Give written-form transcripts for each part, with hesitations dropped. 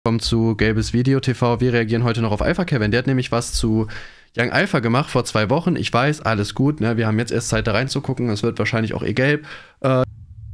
Kommt zu Gelbes Video TV. Wir reagieren heute noch auf Alpha Kevin. Der hat nämlich was zu Young Alpha gemacht vor 2 Wochen. Ich weiß, alles gut, ne? Wir haben jetzt erst Zeit da reinzugucken. Es wird wahrscheinlich auch gelb. Das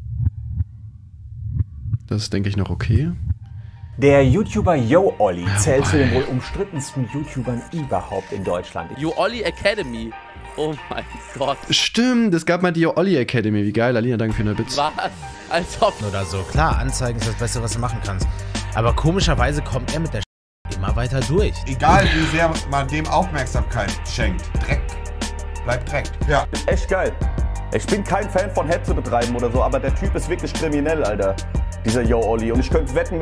ist, denke ich, noch okay. Der YouTuber YoOlli zählt zu den wohl umstrittensten YouTubern überhaupt in Deutschland. YoOlli Academy. Oh mein Gott. Stimmt, es gab mal die YoOlli Academy. Wie geil, Alina, danke für den Bits. Was? Als ob. Oder so. Klar, Anzeigen ist das Beste, was du machen kannst. Aber komischerweise kommt er mit der immer weiter durch. Egal, wie sehr man dem Aufmerksamkeit schenkt. Dreck bleibt Dreck. Ja. Echt geil. Ich bin kein Fan von Hetze betreiben oder so, aber der Typ ist wirklich kriminell, Alter. Dieser YoOlli. Und ich könnte wetten,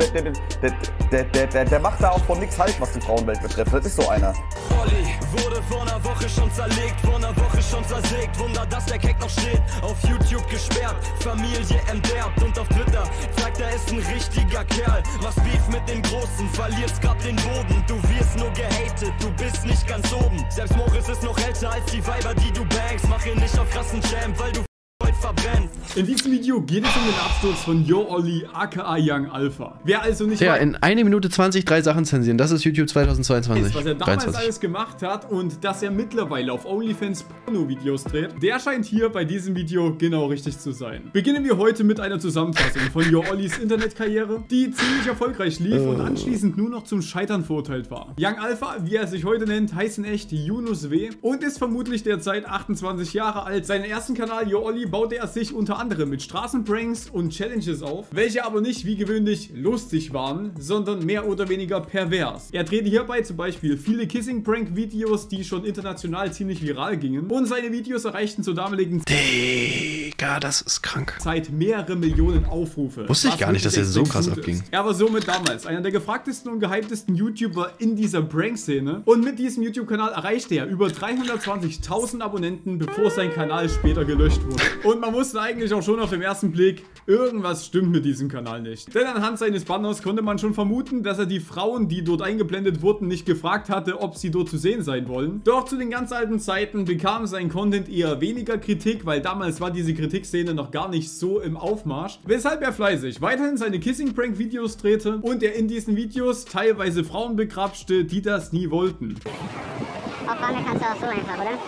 der macht da auch von nichts halt, was die Frauenwelt betrifft. Das ist so einer. Olli wurde vor einer Woche schon zerlegt, vor einer Woche schon zersägt. Wunder, dass der Keck noch steht. Auf YouTube gesperrt, Familie enterbt. Und auf Twitter zeigt er ist ein richtiger Kerl. Was Beef mit den Großen, verlierst grad den Boden. Du wirst nur gehatet, du bist nicht ganz oben. Selbst Moritz ist noch älter als die Weiber, die du bangst. Mach ihn nicht auf krassen Champ, weil du verbrennt. In diesem Video geht es um den Absturz von YoOlli aka Young Alpha. Wer also nicht ja, in 1 Minute 20 3 Sachen zensieren. Das ist YouTube 2022. Was er damals alles gemacht hat und dass er mittlerweile auf OnlyFans Porno-Videos dreht, der scheint hier bei diesem Video genau richtig zu sein. Beginnen wir heute mit einer Zusammenfassung von YoOllis Internetkarriere, die ziemlich erfolgreich lief und anschließend nur noch zum Scheitern verurteilt war. Young Alpha, wie er sich heute nennt, heißt in echt Yunus W. und ist vermutlich derzeit 28 Jahre alt. Seinen ersten Kanal YoOlli baute er sich unter anderem mit Straßenpranks und Challenges auf, welche aber nicht wie gewöhnlich lustig waren, sondern mehr oder weniger pervers. Er drehte hierbei zum Beispiel viele Kissing-Prank-Videos, die schon international ziemlich viral gingen, und seine Videos erreichten zur damaligen Digga, das ist krank. Zeit mehrere Millionen Aufrufe. Wusste ich gar nicht, dass er so krass abging. Er war somit damals einer der gefragtesten und gehyptesten YouTuber in dieser Prank-Szene, und mit diesem YouTube-Kanal erreichte er über 320.000 Abonnenten, bevor sein Kanal später gelöscht wurde. Und man wusste eigentlich auch schon auf den ersten Blick, irgendwas stimmt mit diesem Kanal nicht. Denn anhand seines Banners konnte man schon vermuten, dass er die Frauen, die dort eingeblendet wurden, nicht gefragt hatte, ob sie dort zu sehen sein wollen. Doch zu den ganz alten Zeiten bekam sein Content eher weniger Kritik, weil damals war diese Kritikszene noch gar nicht so im Aufmarsch, weshalb er fleißig weiterhin seine Kissing-Prank-Videos drehte und er in diesen Videos teilweise Frauen begrapschte, die das nie wollten. Auf Wanne kannst du auch so einfach, oder?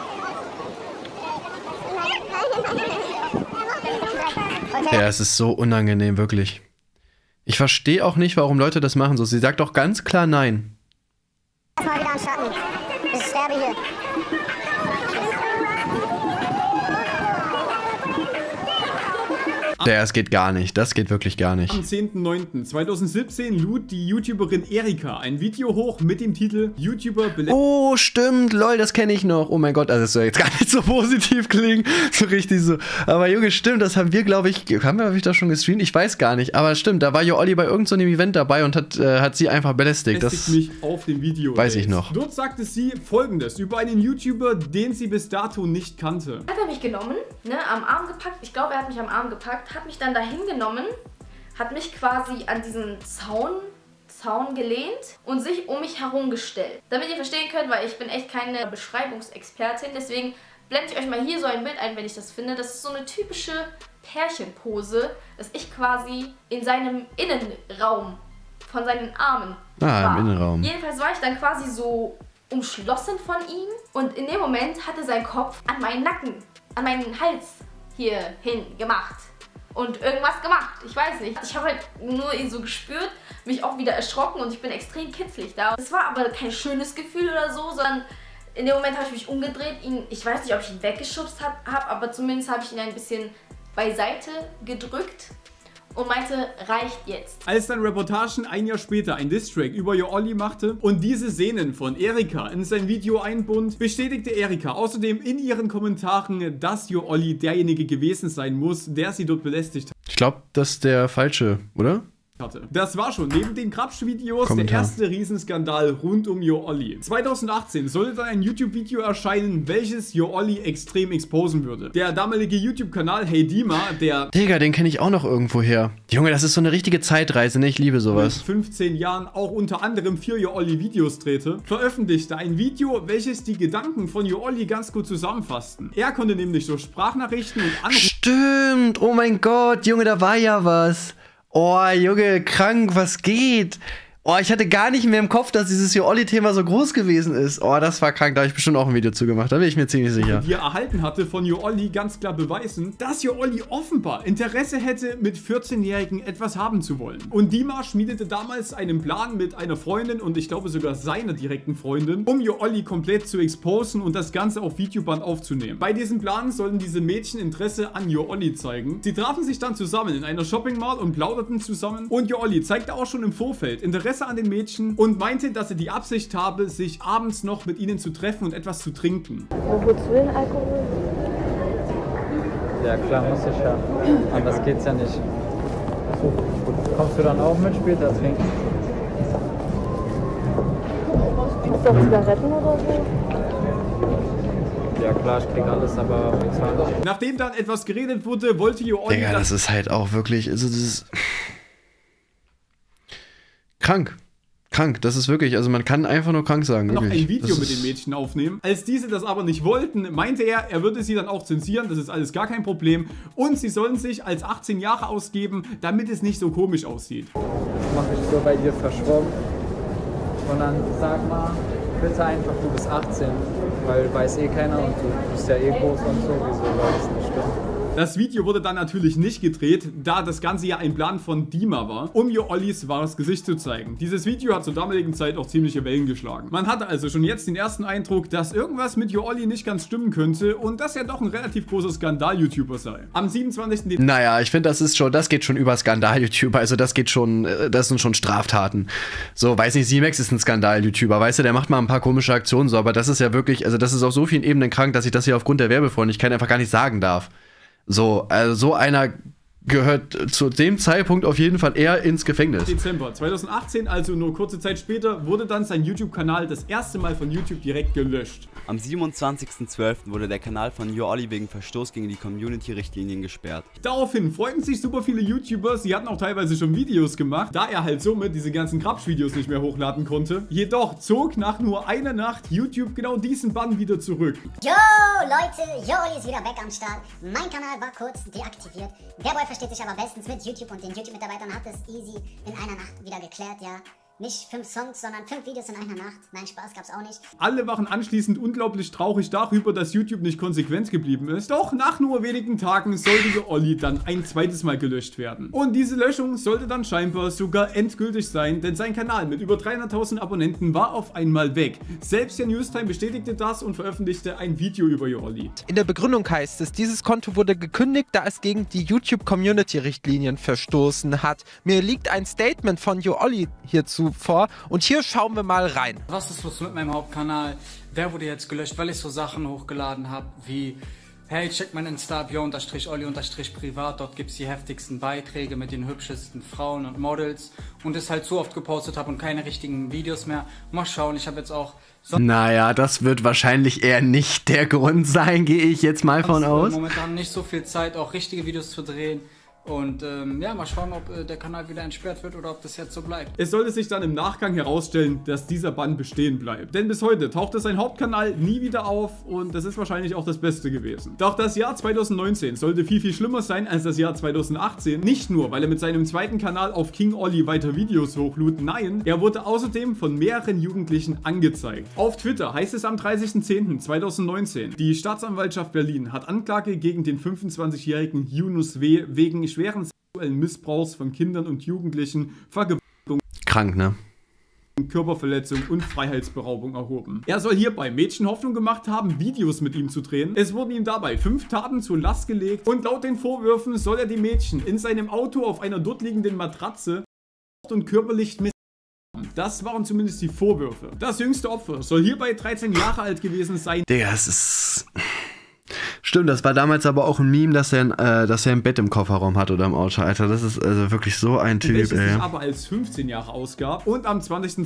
Ja, es ist so unangenehm, wirklich. Ich verstehe auch nicht, warum Leute das machen so. Sie sagt doch ganz klar nein. Erstmal wieder an Schatten. Ich sterbe hier. Ja, es geht gar nicht. Das geht wirklich gar nicht. Am 10.09.2017 lud die YouTuberin Erika ein Video hoch mit dem Titel YouTuber belästigt. Oh, stimmt. Lol, das kenne ich noch. Oh mein Gott, also das soll jetzt gar nicht so positiv klingen. So richtig so. Aber Junge, stimmt, das haben wir, glaube ich, hab ich das schon gestreamt? Ich weiß gar nicht. Aber stimmt, da war YoOlli bei irgendeinem so Event dabei und hat sie einfach belästigt. Das mich auf dem Video. Weiß ich noch. Dort sagte sie Folgendes über einen YouTuber, den sie bis dato nicht kannte. Hat er mich genommen, ne, am Arm gepackt. Ich glaube, er hat mich am Arm gepackt, hat mich dann dahin genommen, hat mich quasi an diesen Zaun gelehnt und sich um mich herum gestellt. Damit ihr verstehen könnt, weil ich bin echt keine Beschreibungsexpertin, deswegen blende ich euch mal hier so ein Bild ein, wenn ich das finde. Das ist so eine typische Pärchenpose, dass ich quasi in seinem Innenraum von seinen Armen war. Im Innenraum. Jedenfalls war ich dann quasi so umschlossen von ihm und in dem Moment hatte sein Kopf an meinen Nacken, an meinen Hals hier hin gemacht. Und irgendwas gemacht. Ich weiß nicht. Ich habe halt nur ihn so gespürt, mich auch wieder erschrocken und ich bin extrem kitzlig da. Es war aber kein schönes Gefühl oder so, sondern in dem Moment habe ich mich umgedreht, ich weiß nicht, ob ich ihn weggeschubst habe, aber zumindest habe ich ihn ein bisschen beiseite gedrückt und meinte, reicht jetzt. Als dann Reportagen ein Jahr später ein Diss-Track über YoOlli machte und diese Szenen von Erika in sein Video einbund, bestätigte Erika außerdem in ihren Kommentaren, dass YoOlli derjenige gewesen sein muss, der sie dort belästigt hat. Ich glaube, das ist der falsche, oder? Das war schon neben den Krapsch-Videos der erste Riesenskandal rund um YoOlli. 2018 sollte dann ein YouTube-Video erscheinen, welches YoOlli extrem exposen würde. Der damalige YouTube-Kanal Hey Dima, der... Digga, den kenne ich auch noch irgendwo her. Junge, das ist so eine richtige Zeitreise, ne? Ich liebe sowas. Mit 15 Jahren auch unter anderem 4 YoOlli Videos drehte, veröffentlichte ein Video, welches die Gedanken von YoOlli ganz gut zusammenfassten. Er konnte nämlich so Sprachnachrichten und Anrufe... Stimmt! Oh mein Gott, Junge, da war ja was. Oh, Junge, krank, was geht? Oh, ich hatte gar nicht mehr im Kopf, dass dieses Yo-Olli-Thema so groß gewesen ist. Oh, das war krank, da habe ich bestimmt auch ein Video zu gemacht, da bin ich mir ziemlich sicher. Die er erhalten hatte von Yo-Olli ganz klar beweisen, dass Yo-Olli offenbar Interesse hätte, mit 14-Jährigen etwas haben zu wollen. Und Dima schmiedete damals einen Plan mit einer Freundin und ich glaube sogar seiner direkten Freundin, um Yo-Olli komplett zu exposen und das Ganze auf Videoband aufzunehmen. Bei diesem Plan sollten diese Mädchen Interesse an Yo-Olli zeigen. Sie trafen sich dann zusammen in einer Shopping Mall und plauderten zusammen und Yo-Olli zeigte auch schon im Vorfeld Interesse an den Mädchen und meinte, dass er die Absicht habe, sich abends noch mit ihnen zu treffen und etwas zu trinken. Wozu denn Alkohol? Ja klar, muss ich ja. Anders geht's ja nicht. So, kommst du dann auch mit später trinken? Ist doch Zigaretten oder so? Ja klar, ich krieg alles, aber bezahlen. Nachdem dann etwas geredet wurde, wollte Yo-Olli... Digga, das ist halt auch wirklich, also das ist krank. Krank, das ist wirklich, also man kann einfach nur krank sagen. noch Wirklich. ein Video mit den Mädchen aufnehmen. Als diese das aber nicht wollten, meinte er würde sie dann auch zensieren, das ist alles gar kein Problem. Und sie sollen sich als 18 Jahre ausgeben, damit es nicht so komisch aussieht. Das mache ich so bei dir verschwommen. Und dann sag mal, bitte einfach, du bist 18, weil weiß eh keiner und du bist ja eh groß und so, wieso soll das nicht stimmen? Das Video wurde dann natürlich nicht gedreht, da das Ganze ja ein Plan von Dima war, um Yo-Ollis wahres Gesicht zu zeigen. Dieses Video hat zur damaligen Zeit auch ziemliche Wellen geschlagen. Man hatte also schon jetzt den ersten Eindruck, dass irgendwas mit Yo-Olli nicht ganz stimmen könnte und dass er doch ein relativ großer Skandal-YouTuber sei. Am 27. Naja, ich finde, das geht schon über Skandal-YouTuber, also das sind schon Straftaten. So, weiß nicht, C-Max ist ein Skandal-YouTuber, weißt du, der macht mal ein paar komische Aktionen so, aber das ist ja wirklich, also das ist auf so vielen Ebenen krank, dass ich das hier aufgrund der Werbefreundlichkeit einfach gar nicht sagen darf. So, also so einer gehört zu dem Zeitpunkt auf jeden Fall eher ins Gefängnis. Dezember 2018, also nur kurze Zeit später, wurde dann sein YouTube-Kanal das erste Mal von YouTube direkt gelöscht. Am 27.12. wurde der Kanal von Yo-Olli wegen Verstoß gegen die Community-Richtlinien gesperrt. Daraufhin freuten sich super viele YouTuber, sie hatten auch teilweise schon Videos gemacht, da er halt somit diese ganzen Krapsch-Videos nicht mehr hochladen konnte. Jedoch zog nach nur einer Nacht YouTube genau diesen Bann wieder zurück. Yo, Leute, Yo-Olli ist wieder weg am Start. Mein Kanal war kurz deaktiviert. Der Boy versteht sich aber bestens mit YouTube und den YouTube-Mitarbeitern, hat es easy in einer Nacht wieder geklärt, ja. Nicht 5 Songs, sondern 5 Videos in einer Nacht. Nein, Spaß gab's auch nicht. Alle waren anschließend unglaublich traurig darüber, dass YouTube nicht konsequent geblieben ist. Doch nach nur wenigen Tagen sollte Yo-Olli dann ein zweites Mal gelöscht werden. Und diese Löschung sollte dann scheinbar sogar endgültig sein, denn sein Kanal mit über 300.000 Abonnenten war auf einmal weg. Selbst der Newstime bestätigte das und veröffentlichte ein Video über Yo-Olli. In der Begründung heißt es, dieses Konto wurde gekündigt, da es gegen die YouTube-Community-Richtlinien verstoßen hat. Mir liegt ein Statement von Yo-Olli hierzu vor und hier schauen wir mal rein. Was ist los mit meinem Hauptkanal? Der wurde jetzt gelöscht, weil ich so Sachen hochgeladen habe wie: Hey, check mein Insta ab, yo_olli_privat, dort gibt es die heftigsten Beiträge mit den hübschesten Frauen und Models und es halt so oft gepostet habe und keine richtigen Videos mehr. Mal schauen, ich habe jetzt auch... Naja, das wird wahrscheinlich eher nicht der Grund sein, gehe ich jetzt mal von aus. Momentan nicht so viel Zeit, auch richtige Videos zu drehen. Und ja, mal schauen, ob der Kanal wieder entsperrt wird oder ob das jetzt so bleibt. Es sollte sich dann im Nachgang herausstellen, dass dieser Bann bestehen bleibt. Denn bis heute tauchte sein Hauptkanal nie wieder auf und das ist wahrscheinlich auch das Beste gewesen. Doch das Jahr 2019 sollte viel, viel schlimmer sein als das Jahr 2018. Nicht nur, weil er mit seinem zweiten Kanal auf King Olli weiter Videos hochlud, nein, er wurde außerdem von mehreren Jugendlichen angezeigt. Auf Twitter heißt es am 30.10.2019, die Staatsanwaltschaft Berlin hat Anklage gegen den 25-jährigen Yunus W. wegen schweren sexuellen Missbrauchs von Kindern und Jugendlichen, Vergewaltigung, krank, ne? Körperverletzung und Freiheitsberaubung erhoben. Er soll hierbei Mädchen Hoffnung gemacht haben, Videos mit ihm zu drehen. Es wurden ihm dabei 5 Taten zur Last gelegt und laut den Vorwürfen soll er die Mädchen in seinem Auto auf einer dort liegenden Matratze und körperlich missbraucht. Das waren zumindest die Vorwürfe. Das jüngste Opfer soll hierbei 13 Jahre alt gewesen sein. Digga, das ist... Stimmt, das war damals aber auch ein Meme, dass er ein Bett im Kofferraum hat oder im Auto, Alter. Das ist also wirklich so ein Typ, welches ey. sich aber als 15 Jahre ausgab. Und am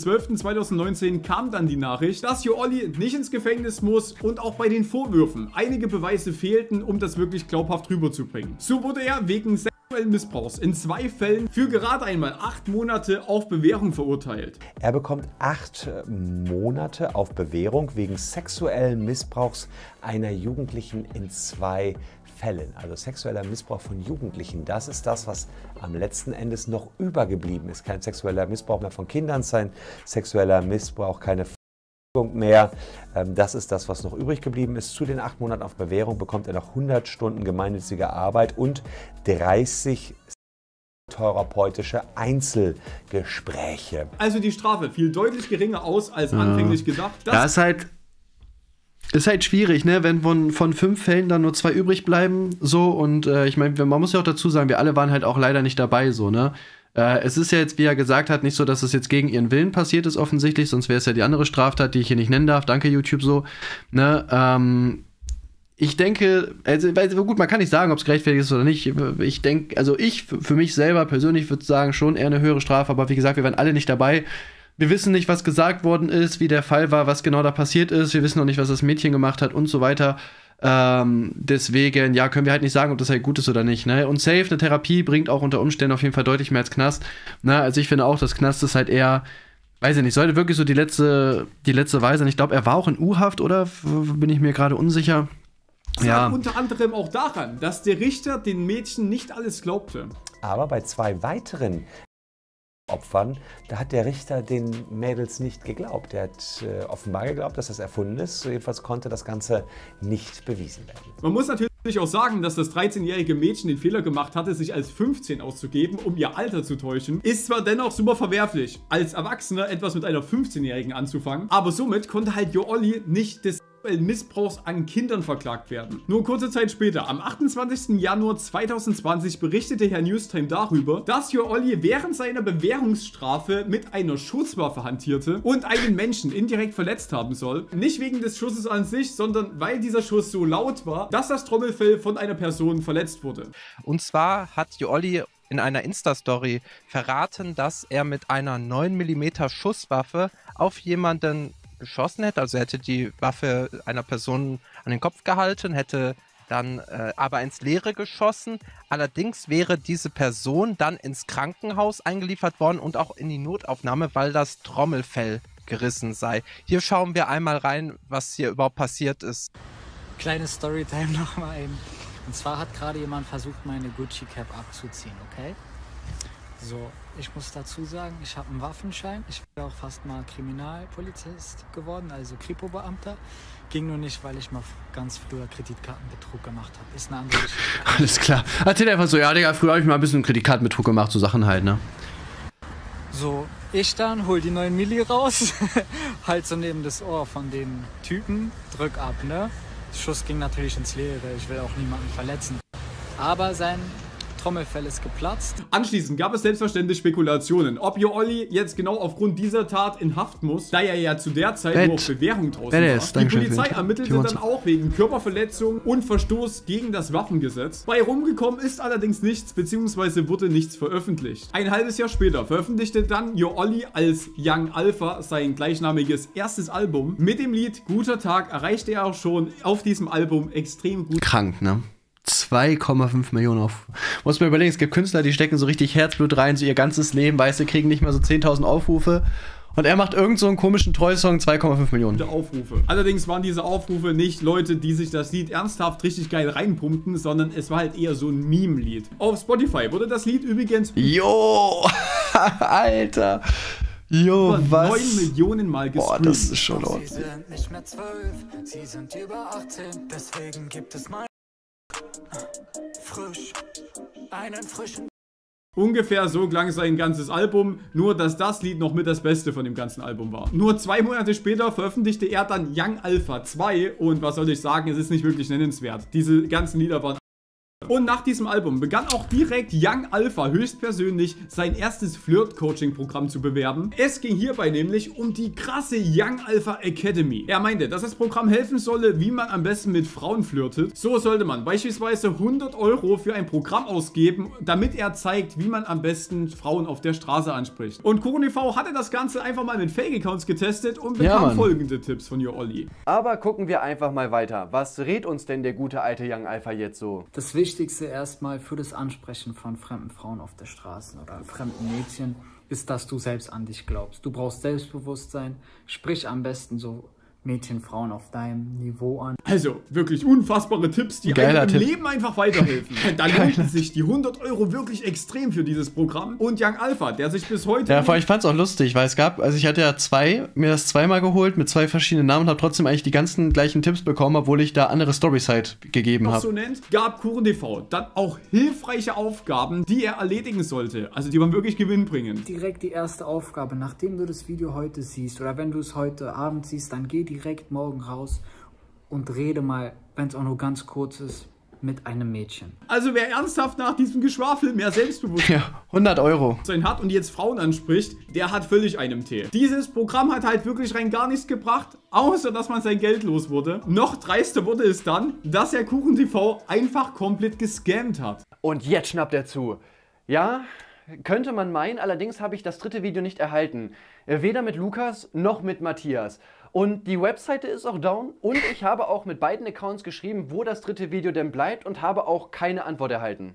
20.12.2019 kam dann die Nachricht, dass Yo-Olli nicht ins Gefängnis muss und auch bei den Vorwürfen einige Beweise fehlten, um das wirklich glaubhaft rüberzubringen. So wurde er wegen sexuellen Missbrauchs in 2 Fällen für gerade einmal 8 Monate auf Bewährung verurteilt. Er bekommt 8 Monate auf Bewährung wegen sexuellen Missbrauchs einer Jugendlichen in 2 Fällen, also sexueller Missbrauch von Jugendlichen, das ist das, was am letzten Endes noch übergeblieben ist. Kein sexueller Missbrauch mehr von Kindern sein, sexueller Missbrauch, keine mehr. Das ist das, was noch übrig geblieben ist. Zu den 8 Monaten auf Bewährung bekommt er noch 100 Stunden gemeinnützige Arbeit und 30 therapeutische Einzelgespräche. Also die Strafe fiel deutlich geringer aus als anfänglich gedacht. Das ist halt schwierig, ne? Wenn von 5 Fällen dann nur 2 übrig bleiben, so, und ich meine, man muss ja auch dazu sagen, wir alle waren halt auch leider nicht dabei, so, ne? Es ist ja jetzt, wie er gesagt hat, nicht so, dass es jetzt gegen ihren Willen passiert ist, offensichtlich, sonst wäre es ja die andere Straftat, die ich hier nicht nennen darf. Danke, YouTube, so, ne? Ich denke, also gut, man kann nicht sagen, ob es gerechtfertigt ist oder nicht. Ich denke, also ich für mich selber persönlich würde sagen, schon eher eine höhere Strafe, aber wie gesagt, wir waren alle nicht dabei. Wir wissen nicht, was gesagt worden ist, wie der Fall war, was genau da passiert ist. Wir wissen noch nicht, was das Mädchen gemacht hat und so weiter. Deswegen, ja, können wir halt nicht sagen, ob das halt gut ist oder nicht. Ne? Und safe, eine Therapie bringt auch unter Umständen auf jeden Fall deutlich mehr als Knast. Ne? Also ich finde auch, das Knast ist halt eher, weiß ich nicht, sollte wirklich so die letzte Weise sein. Ich glaube, er war auch in U-Haft, oder? Bin ich mir gerade unsicher. Das lag unter anderem auch daran, dass der Richter den Mädchen nicht alles glaubte. Aber bei 2 weiteren Opfern, da hat der Richter den Mädels nicht geglaubt. Er hat offenbar geglaubt, dass das erfunden ist. Jedenfalls konnte das Ganze nicht bewiesen werden. Man muss natürlich auch sagen, dass das 13-jährige Mädchen den Fehler gemacht hatte, sich als 15 auszugeben, um ihr Alter zu täuschen. Ist zwar dennoch super verwerflich, als Erwachsener etwas mit einer 15-Jährigen anzufangen, aber somit konnte halt Yo Olli nicht des Missbrauchs an Kindern verklagt werden. Nur kurze Zeit später, am 28. Januar 2020, berichtete Herr Newstime darüber, dass Yo Olli während seiner Bewährungsstrafe mit einer Schusswaffe hantierte und einen Menschen indirekt verletzt haben soll. Nicht wegen des Schusses an sich, sondern weil dieser Schuss so laut war, dass das Trommelfell von einer Person verletzt wurde. Und zwar hat Yo Olli in einer Insta-Story verraten, dass er mit einer 9 mm Schusswaffe auf jemanden geschossen hätte, also er hätte die Waffe einer Person an den Kopf gehalten, hätte dann aber ins Leere geschossen. Allerdings wäre diese Person dann ins Krankenhaus eingeliefert worden und auch in die Notaufnahme, weil das Trommelfell gerissen sei. Hier schauen wir einmal rein, was hier überhaupt passiert ist. Kleine Storytime nochmal eben. Und zwar hat gerade jemand versucht, meine Gucci Cap abzuziehen, okay? So, ich muss dazu sagen, ich habe einen Waffenschein. Ich bin auch fast mal Kriminalpolizist geworden, also Kripo-Beamter. Ging nur nicht, weil ich mal ganz früher Kreditkartenbetrug gemacht habe. Ist eine andere Geschichte. Alles klar. Erzähl einfach so, ja, Digga, früher habe ich mal ein bisschen Kreditkartenbetrug gemacht, so Sachen halt, ne? So, ich dann hol die 9 Milli raus, halt so neben das Ohr von den Typen, drück ab, ne? Der Schuss ging natürlich ins Leere, ich will auch niemanden verletzen. Aber sein Trommelfell ist geplatzt. Anschließend gab es selbstverständlich Spekulationen, ob Yo Olli jetzt genau aufgrund dieser Tat in Haft muss, da er ja zu der Zeit nur auf Bewährung draußen war. Die Polizei ermittelte dann auch wegen Körperverletzung und Verstoß gegen das Waffengesetz. Bei rumgekommen ist allerdings nichts, beziehungsweise wurde nichts veröffentlicht. Ein halbes Jahr später veröffentlichte dann Yo Olli als Young Alpha sein gleichnamiges erstes Album. Mit dem Lied Guter Tag erreichte er auch schon auf diesem Album extrem gut. Krank, ne? 2,5 Millionen auf. Muss man überlegen, es gibt Künstler, die stecken so richtig Herzblut rein, so ihr ganzes Leben, weißt du, kriegen nicht mal so 10.000 Aufrufe. Und er macht irgend so einen komischen Trollsong, 2,5 Millionen. Aufrufe. Allerdings waren diese Aufrufe nicht Leute, die sich das Lied ernsthaft richtig geil reinpumpten, sondern es war halt eher so ein Meme-Lied. Auf Spotify wurde das Lied übrigens... Jo! Alter! Jo, was? 9 Millionen Mal gestreamt. Boah, das ist schon laut. Sie sind nicht mehr 12, sie sind über 18, deswegen gibt es mein frisch, einen frischen. Ungefähr so klang sein ganzes Album, nur dass das Lied noch mit das Beste von dem ganzen Album war. Nur 2 Monate später veröffentlichte er dann Young Alpha 2 und was soll ich sagen, es ist nicht wirklich nennenswert. Diese ganzen Lieder waren... Und nach diesem Album begann auch direkt Young Alpha höchstpersönlich sein erstes Flirt-Coaching-Programm zu bewerben. Es ging hierbei nämlich um die krasse Young Alpha Academy. Er meinte, dass das Programm helfen solle, wie man am besten mit Frauen flirtet. So sollte man beispielsweise 100 € für ein Programm ausgeben, damit er zeigt, wie man am besten Frauen auf der Straße anspricht. Und KuchenTV hatte das Ganze einfach mal mit Fake-Accounts getestet und bekam folgende Tipps von Yo Olli. Aber gucken wir einfach mal weiter. Was rät uns denn der gute alte Young Alpha jetzt so? Das Wichtigste erstmal für das Ansprechen von fremden Frauen auf der Straße oder fremden Mädchen ist, dass du selbst an dich glaubst. Du brauchst Selbstbewusstsein, sprich am besten so Mädchen, Frauen auf deinem Niveau an. Also, wirklich unfassbare Tipps, die einem im Leben einfach weiterhelfen. Da lohnt sich die 100 € wirklich extrem für dieses Programm. Und Young Alpha, der sich bis heute... Ja, vor allem, ich fand's auch lustig, weil es gab, also ich hatte ja mir das zweimal geholt mit 2 verschiedenen Namen und habe trotzdem eigentlich die ganzen gleichen Tipps bekommen, obwohl ich da andere Storys halt gegeben habe. So nennt, gab KuchenTV dann auch hilfreiche Aufgaben, die er erledigen sollte. Also die waren wirklich gewinnbringend. Direkt die erste Aufgabe, nachdem du das Video heute siehst oder wenn du es heute Abend siehst, dann geh direkt morgen raus und rede mal, wenn es auch nur ganz kurz ist, mit einem Mädchen. Also wer ernsthaft nach diesem Geschwafel mehr Selbstbewusstsein 100 € hat und jetzt Frauen anspricht, der hat völlig einen Tee. Dieses Programm hat halt wirklich rein gar nichts gebracht, außer dass man sein Geld los wurde. Noch dreister wurde es dann, dass er KuchenTV einfach komplett gescammt hat. Und jetzt schnappt er zu. Ja, könnte man meinen, allerdings habe ich das 3. Video nicht erhalten. Weder mit Lukas noch mit Matthias. Und die Webseite ist auch down und ich habe auch mit beiden Accounts geschrieben, wo das 3. Video denn bleibt und habe auch keine Antwort erhalten.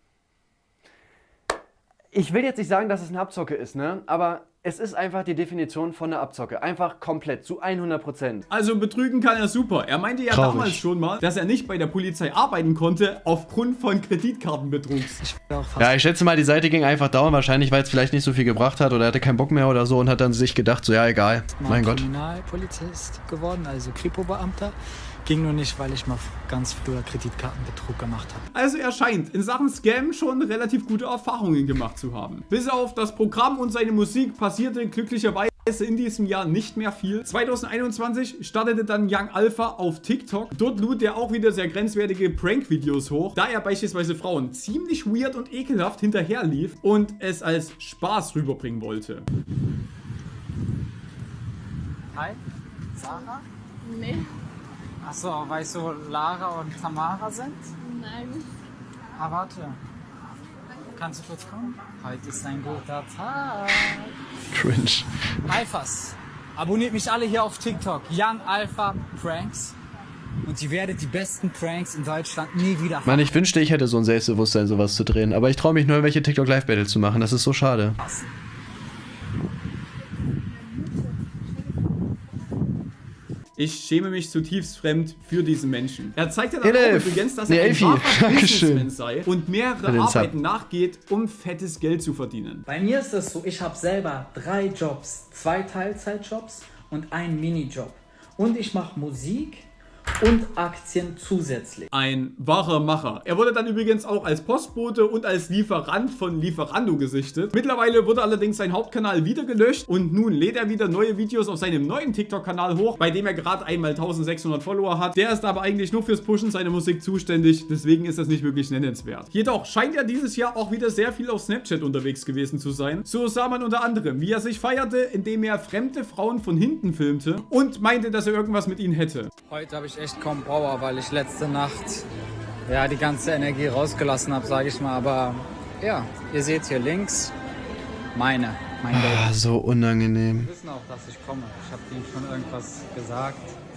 Ich will jetzt nicht sagen, dass es eine Abzocke ist, ne? Aber es ist einfach die Definition von einer Abzocke. Einfach komplett, zu 100%. Also betrügen kann er super. Er meinte ja damals schon mal, dass er nicht bei der Polizei arbeiten konnte, aufgrund von Kreditkartenbetrugs. Ja, ich schätze mal, die Seite ging einfach down, wahrscheinlich, weil es vielleicht nicht so viel gebracht hat oder er hatte keinen Bock mehr oder so und hat dann sich gedacht, so ja, egal, mein Gott. Kriminalpolizist geworden, also Kripo-Beamter. Ging nur nicht, weil ich mal ganz früher Kreditkartenbetrug gemacht habe. Also er scheint in Sachen Scam schon relativ gute Erfahrungen gemacht zu haben. Bis auf das Programm und seine Musik passierte glücklicherweise in diesem Jahr nicht mehr viel. 2021 startete dann Young Alpha auf TikTok. Dort lud er auch wieder sehr grenzwertige Prank-Videos hoch, da er beispielsweise Frauen ziemlich weird und ekelhaft hinterherlief und es als Spaß rüberbringen wollte. Hi, Sarah? Nee. Achso, weißt du, wo Lara und Tamara sind? Nein. Ah, warte. Kannst du kurz kommen? Heute ist ein guter Tag. Cringe. Alphas, abonniert mich alle hier auf TikTok. Young Alpha Pranks. Und ihr werdet die besten Pranks in Deutschland nie wieder haben. Mann, ich wünschte, ich hätte so ein Selbstbewusstsein, sowas zu drehen. Aber ich traue mich nur, welche TikTok Live Battle zu machen. Das ist so schade. Ich schäme mich zutiefst fremd für diesen Menschen. Er zeigt ja dann auch übrigens, dass er ein Businessman sei und mehrere Arbeiten nachgeht, um fettes Geld zu verdienen. Bei mir ist es so, ich habe selber 3 Jobs, 2 Teilzeitjobs und einen Minijob. Und ich mache Musik und Aktien zusätzlich. Ein wahrer Macher. Er wurde dann übrigens auch als Postbote und als Lieferant von Lieferando gesichtet. Mittlerweile wurde allerdings sein Hauptkanal wieder gelöscht und nun lädt er wieder neue Videos auf seinem neuen TikTok-Kanal hoch, bei dem er gerade einmal 1600 Follower hat. Der ist aber eigentlich nur fürs Pushen seiner Musik zuständig, deswegen ist das nicht wirklich nennenswert. Jedoch scheint er dieses Jahr auch wieder sehr viel auf Snapchat unterwegs gewesen zu sein. So sah man unter anderem, wie er sich feierte, indem er fremde Frauen von hinten filmte und meinte, dass er irgendwas mit ihnen hätte. Heute habe ich echt kaum Power, weil ich letzte Nacht ja die ganze Energie rausgelassen habe, sage ich mal. Aber ja, ihr seht hier links mein Geld. So unangenehm. Die wissen auch, dass ich komme. Ich habe denen schon irgendwas gesagt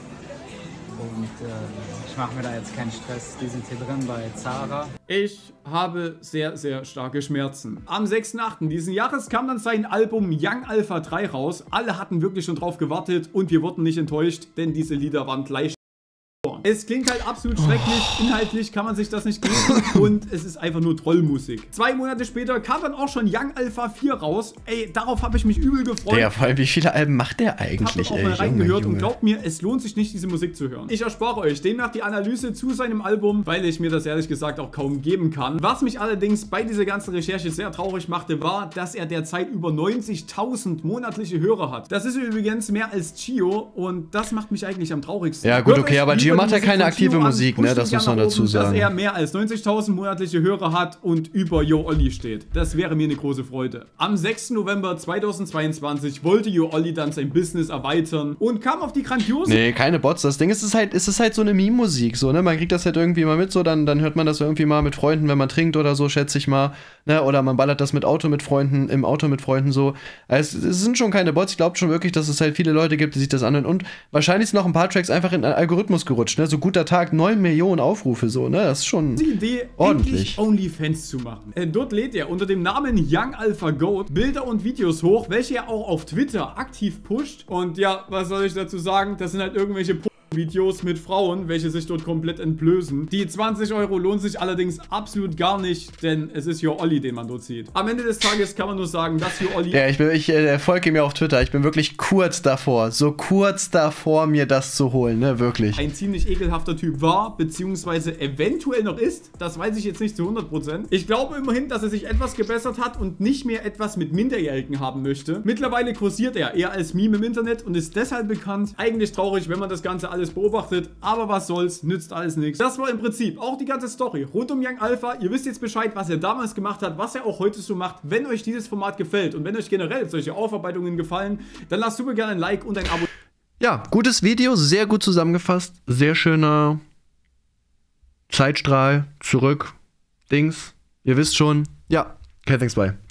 und ich mache mir da jetzt keinen Stress. Die sind hier drin bei Zara. Ich habe sehr, sehr starke Schmerzen. Am 6.8. diesen Jahres kam dann sein Album Young Alpha 3 raus. Alle hatten wirklich schon drauf gewartet und wir wurden nicht enttäuscht, denn diese Lieder waren gleich. Es klingt halt absolut schrecklich, inhaltlich kann man sich das nicht geben und es ist einfach nur Trollmusik. 2 Monate später kam dann auch schon Young Alpha 4 raus. Ey, darauf habe ich mich übel gefreut. Der, vor allem, wie viele Alben macht der eigentlich, ey? Ich habe auch mal reingehört und glaubt mir, es lohnt sich nicht, diese Musik zu hören. Ich erspare euch demnach die Analyse zu seinem Album, weil ich mir das ehrlich gesagt auch kaum geben kann. Was mich allerdings bei dieser ganzen Recherche sehr traurig machte, war, dass er derzeit über 90.000 monatliche Hörer hat. Das ist übrigens mehr als Gio und das macht mich eigentlich am traurigsten. Ja gut, okay, aber Gio macht ja keine aktive Musik, ne? Das muss man dazu sagen. Dass er mehr als 90.000 monatliche Hörer hat und über Yo Olli steht. Das wäre mir eine große Freude. Am 6. November 2022 wollte Yo Olli dann sein Business erweitern und kam auf die grandiose... Nee, keine Bots. Das Ding ist, es ist halt so eine Meme-Musik, so, ne? Man kriegt das halt irgendwie mal mit, so, dann hört man das irgendwie mal mit Freunden, wenn man trinkt oder so, schätze ich mal, ne? Oder man ballert das im Auto mit Freunden, so. Also, es sind schon keine Bots. Ich glaube schon wirklich, dass es halt viele Leute gibt, die sich das anhören und wahrscheinlich sind noch ein paar Tracks einfach in einen Algorithmus gerutscht, ne? ne? So guter Tag, 9 Millionen Aufrufe, so, ne? Das ist schon die Idee, ordentlich. endlich OnlyFans zu machen. Dort lädt er unter dem Namen Young Alpha Goat Bilder und Videos hoch, welche er auch auf Twitter aktiv pusht. Und ja, was soll ich dazu sagen? Das sind halt irgendwelche Videos mit Frauen, welche sich dort komplett entblößen. Die 20 € lohnt sich allerdings absolut gar nicht, denn es ist Yo Olli, den man dort sieht. Am Ende des Tages kann man nur sagen, dass Yo Olli... Ja, ich folge mir auf Twitter. Ich bin wirklich kurz davor, mir das zu holen, ne, wirklich. Ein ziemlich ekelhafter Typ war, beziehungsweise eventuell noch ist. Das weiß ich jetzt nicht zu 100%. Ich glaube immerhin, dass er sich etwas gebessert hat und nicht mehr etwas mit Minderjährigen haben möchte. Mittlerweile kursiert er eher als Meme im Internet und ist deshalb bekannt. Eigentlich traurig, wenn man das Ganze alles beobachtet, aber was soll's, nützt alles nichts. Das war im Prinzip auch die ganze Story rund um Young Alpha. Ihr wisst jetzt Bescheid, was er damals gemacht hat, was er auch heute so macht. Wenn euch dieses Format gefällt und wenn euch generell solche Aufarbeitungen gefallen, dann lasst super gerne ein Like und ein Abo. Ja, gutes Video, sehr gut zusammengefasst, sehr schöner Zeitstrahl, zurück, Dings, ihr wisst schon. Ja, okay, thanks, bye.